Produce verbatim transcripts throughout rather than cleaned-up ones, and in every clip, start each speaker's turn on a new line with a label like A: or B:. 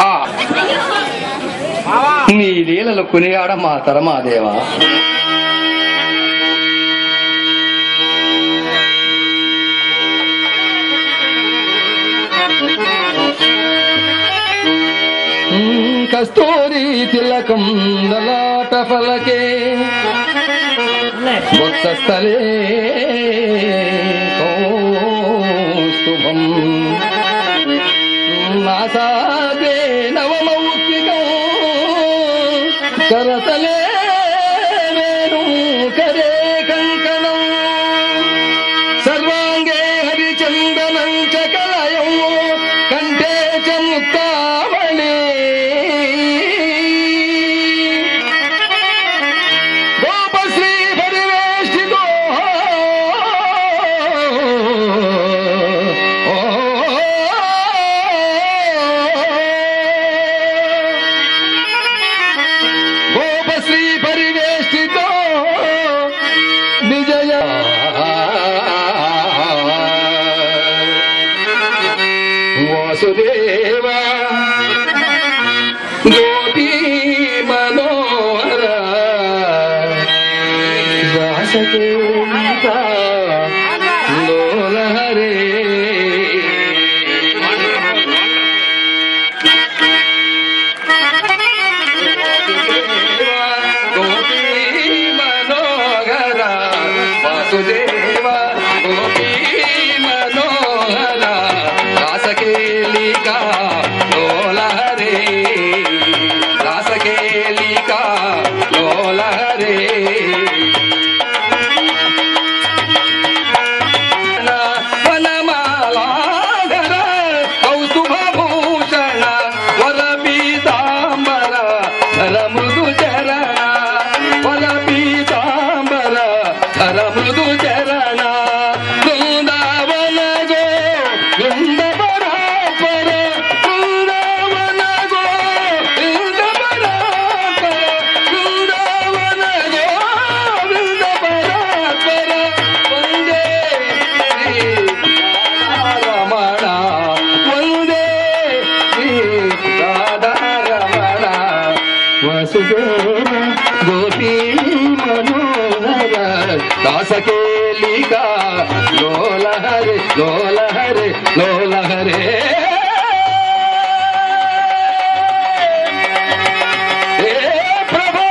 A: నీ లీలలు కొనియాడ మా తరమాదేవా. కస్తూరి తిలకం దళాట ఫలకే వత్సస్థలే కౌస్తుభం నాసాగ్రే నవమౌక్తికం కరతలే వేణు కరే కంకణం సర్వాంగే హరిచందనం చ కలయం కంఠే చ ముక్తావళి గోపశ్రీ పరివేష్టితో గోపశ్రీ పరివేష్టితో విజయ వాసుదేవ గోపీ మనోహర రాసకేంద్ర లోలహరే గోపీ మనోహర వాసుదేవ గోపీ మనోహర రాసకేలికా లోలహరే రాసకేలికా లోలహరే వనమాలాధర కౌస్తుభభూషణ వరపీతాంబర ధర మృదు చరణ వరపీతాంబర ధర మృదు చరణ బృందావన గో బృంద పరాపర బృందావన గో బృంద పరాపర బృందావన గో బృంద పరాపర వందే శ్రీ రాధారమణ వందే శ్రీ రాధారమణ వసుదేవ గోపీ మనోహర దాసకేలికా లోలహరే లోలహరే లోలహరే ఏ ప్రభో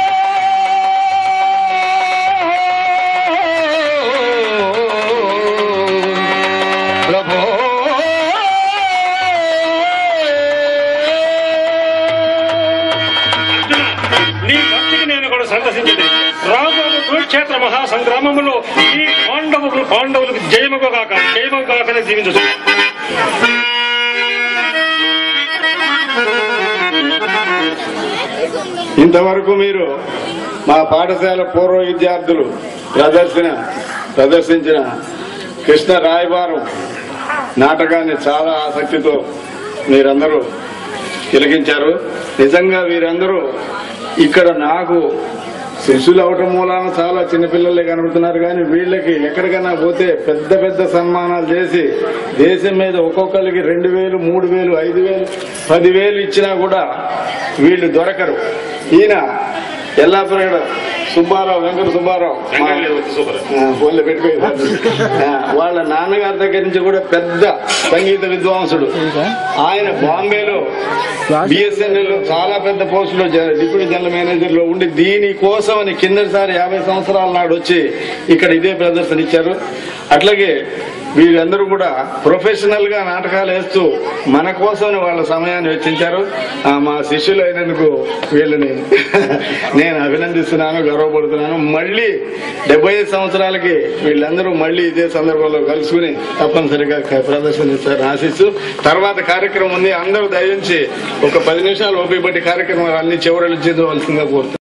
A: ప్రభో
B: నీ భక్తికి నేను కూడా సందర్శించింది రాబోయే కురుక్షేత్ర మహాసంగ్రామములో ఈ పాండవులు పాండవులకు జయముగా కాక జయము కాకనే జీవించు.
C: ఇంతవరకు మీరు మా పాఠశాల పూర్వ విద్యార్థులు ప్రదర్శన ప్రదర్శించిన కృష్ణ రాయబారం నాటకాన్ని చాలా ఆసక్తితో మీరందరూ తిలకించారు. నిజంగా వీరందరూ ఇక్కడ నాకు శిష్యులు అవటం మూలాన చాలా చిన్నపిల్లలే కనబడుతున్నారు, కానీ వీళ్ళకి ఎక్కడికైనా పోతే పెద్ద పెద్ద సన్మానాలు చేసి దేశం మీద ఒక్కొక్కరికి రెండు వేలు మూడు వేలు ఐదు వేలు పదివేలు ఇచ్చినా కూడా వీళ్ళు దొరకరు. ఈయన ఎల్లాపురం సుబ్బారావు వెంకట సుబ్బారావు ఫోన్లో పెట్టుకోవాలి. వాళ్ళ నాన్నగారి దగ్గర నుంచి కూడా పెద్ద సంగీత విద్వాంసుడు. ఆయన బాంబేలో బిఎస్ఎన్ఎల్ చాలా పెద్ద పోస్టులో డిప్యూటీ జనరల్ మేనేజర్ లో ఉండి దీనికోసం అని కిందసారి యాభై సంవత్సరాల నాడు వచ్చి ఇక్కడ ఇదే ప్రదర్శన ఇచ్చారు. అట్లాగే వీళ్ళందరూ కూడా ప్రొఫెషనల్ గా నాటకాలు వేస్తూ మన కోసం వాళ్ళ సమయాన్ని వెచ్చించారు. మా శిష్యులు అయినందుకు వీళ్ళని నేను అభినందిస్తున్నాను, గర్వపడుతున్నాను. మళ్ళీ డెబ్బై ఐదు సంవత్సరాలకి వీళ్ళందరూ మళ్ళీ ఇదే సందర్భంలో కలుసుకుని తప్పనిసరిగా ప్రదర్శన ఇస్తారని ఆశిస్తూ తర్వాత కార్యక్రమం ఉంది. అందరూ దయించి ఒక పది నిమిషాలు ఓపిక బట్టి కార్యక్రమాలు అన్ని చివరలు చేద్దాల్సిందిగా కోరుతారు.